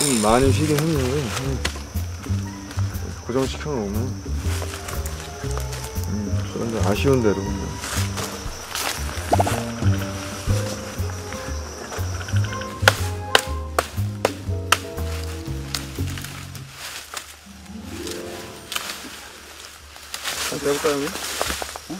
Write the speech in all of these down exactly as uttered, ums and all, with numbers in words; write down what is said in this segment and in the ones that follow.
좀 많이 쉬긴 했는데 고정시켜 놓으면 음, 그런데 아쉬운 대로 내볼까요, 형님? 응?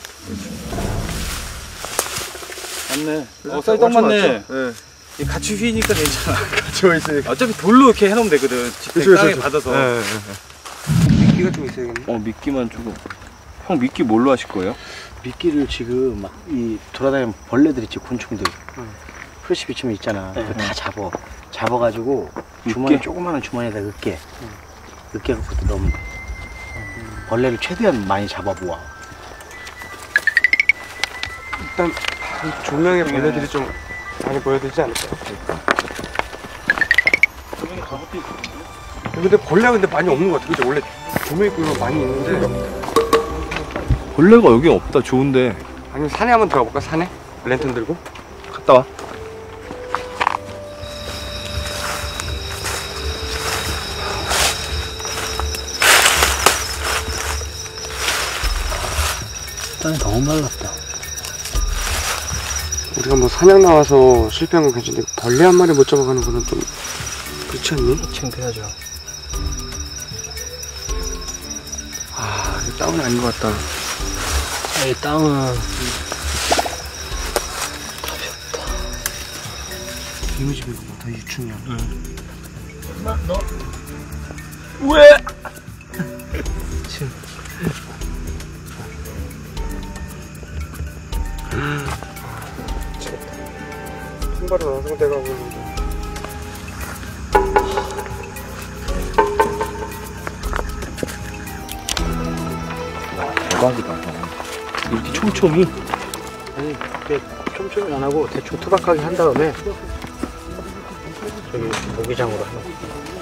맞네. 어, 쌀 딱 맞네. 네. 같이 휘니까 괜찮아. 같이 와 있으니까. 어차피 돌로 이렇게 해놓으면 되거든. 그쵸, 땅에 그쵸. 받아서. 네, 네, 네. 미끼가 좀 있어야겠네. 어, 미끼만 주고. 형 미끼 뭘로 하실 거예요? 미끼를 지금 막 이 돌아다니는 벌레들 있지, 곤충들. 응. 프레시 비치면 있잖아. 네. 그거 다 잡어. 잡아가지고 주머니, 조그마한 주머니에다 으깨. 응. 으깨갖고 넣으면 돼. 응. 벌레를 최대한 많이 잡아 모아. 일단 조명에 벌레들이 좀 많이 보여되지 않을까요? 조명에 갑옷도 있어. 근데 벌레가 근데 많이 없는 것 같아. 그치? 원래 조명이 끄면 많이 있는데 벌레가 여기 없다. 좋은데. 아니면 산에 한번 들어가 볼까? 산에? 랜턴 들고? 갔다 와. 땅이 너무 말랐다. 우리가 뭐 사냥 나와서 실패한 건 괜찮은데 벌레 한 마리 못 잡아가는 거는 좀 그렇지 않니? 창피하죠. 아, 이 땅은 아닌 것 같다. 이 땅은 이무집인 것 같아, 유충이야. 응. 엄마, 너 왜? 지금 신발은 완성돼가고 있는데. 와, 대박이다. 이렇게 촘촘히. 아니, 이렇게 촘촘히 안 하고 대충 투박하게 한 다음에 저기 모기장으로 하는.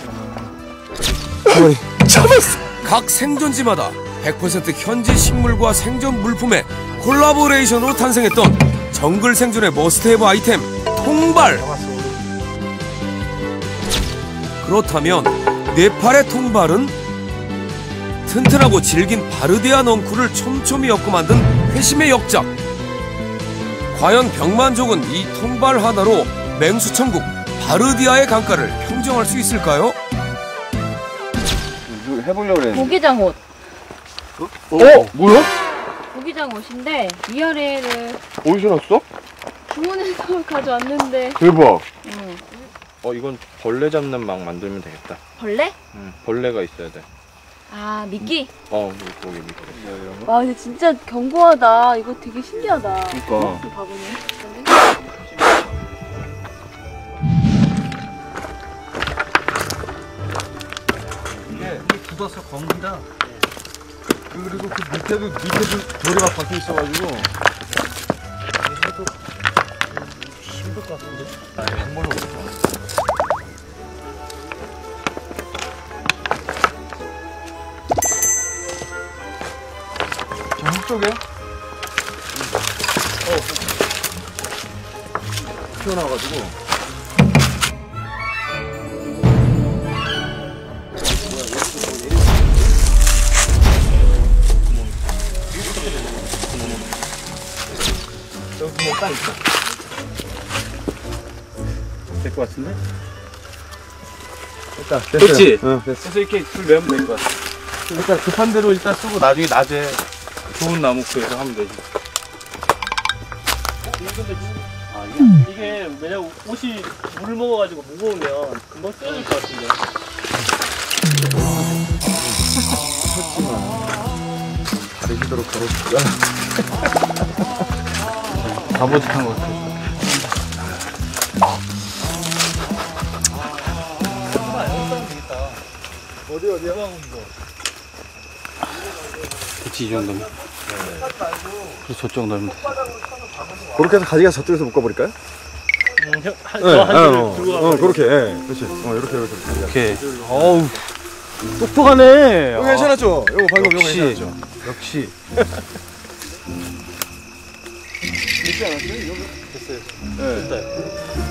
잡았어! 각 생존지마다 백 퍼센트 현지 식물과 생존 물품의 콜라보레이션으로 탄생했던 정글 생존의 머스트헤브 아이템 통발. 그렇다면 네팔의 통발은 튼튼하고 질긴 바르디아 넝쿨을 촘촘히 엮어 만든 회심의 역작. 과연 병만족은 이 통발 하나로 맹수천국 바르디아의 강가를 평정할 수 있을까요? 해보려고 그랬는데. 모기장 옷. 어? 어? 뭐야? 모기장 옷인데 위아래를 어디서 났어? 주문해서 가져왔는데. 대박. 응. 어, 이건 벌레 잡는 막 만들면 되겠다. 벌레? 응, 벌레가 있어야 돼. 아, 미끼? 어, 거기 밑에 이런 거. 와, 근데 진짜 견고하다. 이거 되게 신기하다. 그러니까. 이거 봐보네. 이게 굳어서 검은다. 그리고 그 밑에도, 밑에도 돌이 막 박혀 있어가지고. 해도 힘들 것 같은데. 한 번로 오겠다. 저 한쪽에? 어. 튀어나와가지고. 여기 뭐 딱 있어. 될 것 같은데? 일단 됐지? 응, 됐어. 그래서 이렇게 불 매면 될 것 같아. 일단 급한 대로 일단 쓰고 나중에 낮에 좋은 나무 구해서 하면 되지. 아, 이게, 이게 왜냐면 옷이 물 먹어가지고 무거우면 금방 쓰러질 것 같은데. 가리기도록 가려줄까? 바보짓한 것 같아. 어디, 어디야? 그치, 이 정도면. 그래서 저쪽 넣으면 돼. 그렇게 해서 가지가 저쪽에서 묶어버릴까요? 음, 형, 한, 네, 저 한 네, 줄을 어, 들고 어, 가면 그렇게, 예, 그렇지. 어, 이렇게, 이렇게. 이렇게. 어우, 똑똑하네. 이거 괜찮았죠? 이거 방금 이거 역시. 괜찮았죠? 역시. 있지 않았어요? 이거 됐어요. 네. 됐다.